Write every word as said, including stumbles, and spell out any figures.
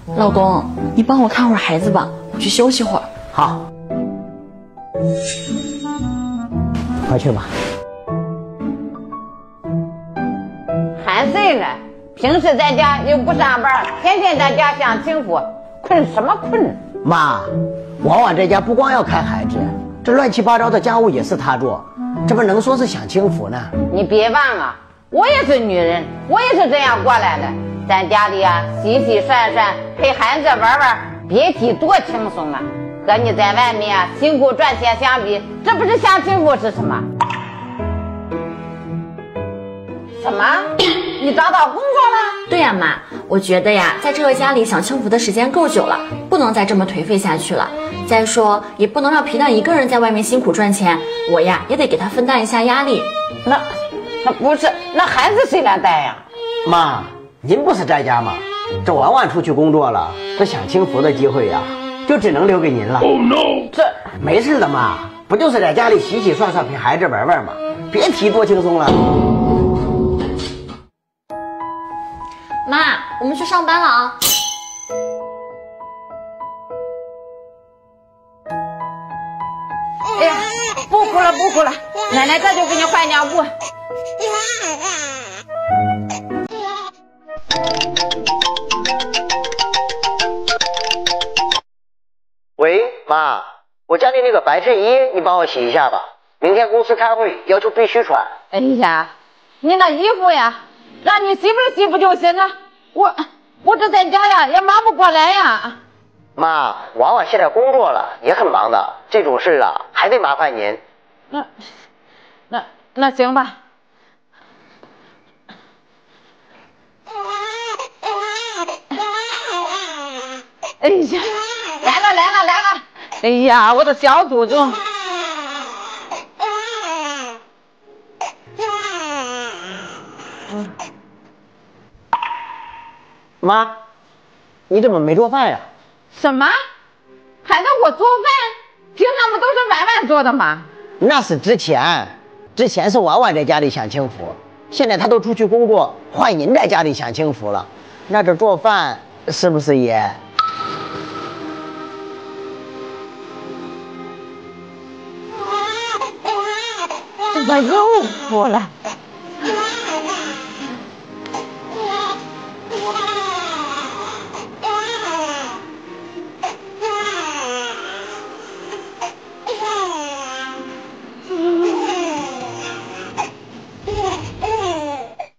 老公，你帮我看会儿孩子吧，我去休息会儿。 好，快去吧。 喊谁呢？平时在家又不上班，天天在家享清福，困什么困？ 妈，婉婉这家不光要看孩子，这乱七八糟的家务也是她做，这不能说是享清福呢。 你别忘啊，我也是女人，我也是这样过来的。在家里啊，洗洗涮涮，陪孩子玩玩，别提多轻松啊！和你在外面啊辛苦赚钱相比，这不是享清福是什么？什么？你找到工作了？ 对呀，妈，我觉得呀，在这个家里享清福的时间够久了，不能再这么颓废下去了。再说，也不能让皮蛋一个人在外面辛苦赚钱，我呀也得给他分担一下压力。 那，那不是，那孩子谁来带呀？ 妈，您不是在家吗？这婉婉出去工作了，这享清福的机会呀，就只能留给您了。Oh no！ 这没事的妈，不就是在家里洗洗涮涮陪孩子玩玩吗？别提多轻松了。 妈，我们去上班了啊！ 哎呀，不哭了不哭了，奶奶这就给你换尿布。 喂，妈，我家里那个白衬衣你帮我洗一下吧，明天公司开会要求必须穿。 哎呀，你那衣服呀，让你洗不洗不就行了？我我这在家呀也忙不过来呀。 妈，婉婉现在工作了，也很忙的，这种事啊还得麻烦您。 那那那行吧。哎呀，来了来了来了！哎呀，我的小祖宗！ 妈，你怎么没做饭呀？ 什么？还让我做饭？平常不都是婉婉做的吗？ 那是之前，之前是婉婉在家里享清福，现在她都出去工作，换您在家里享清福了。那这做饭是不是也？ 怎么又哭了？